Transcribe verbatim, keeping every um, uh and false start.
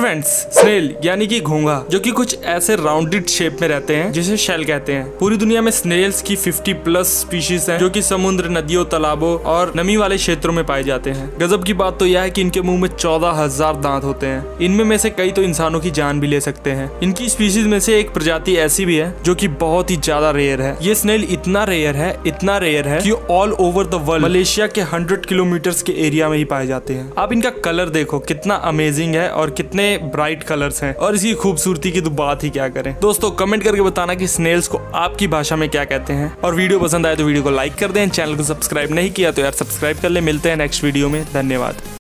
Friends, snail यानी कि घोंघा, जो कि कुछ ऐसे राउंडेड शेप में रहते हैं जिसे शेल कहते हैं। पूरी दुनिया में स्नेल्स की पचास प्लस स्पीशीज हैं, जो कि समुद्र, नदियों, तालाबों और नमी वाले क्षेत्रों में पाए जाते हैं। गजब की बात तो यह है कि इनके मुंह में चौदह हजार दांत होते हैं। इनमें में से कई तो इंसानों की जान भी ले सकते हैं। इनकी स्पीशीज में से एक प्रजाति ऐसी भी है जो कि बहुत ही ज्यादा रेयर है। ये स्नेल इतना रेयर है इतना रेयर है कि all over the world Malaysia के हंड्रेड किलोमीटर के एरिया में ही पाए जाते हैं। आप इनका कलर देखो कितना अमेजिंग है और कितने ब्राइट कलर्स हैं, और इसकी खूबसूरती की तो बात ही क्या करें। दोस्तों कमेंट करके बताना कि स्नेल्स को आपकी भाषा में क्या कहते हैं, और वीडियो पसंद आए तो वीडियो को लाइक कर दें। चैनल को सब्सक्राइब नहीं किया तो यार सब्सक्राइब कर ले। मिलते हैं नेक्स्ट वीडियो में। धन्यवाद।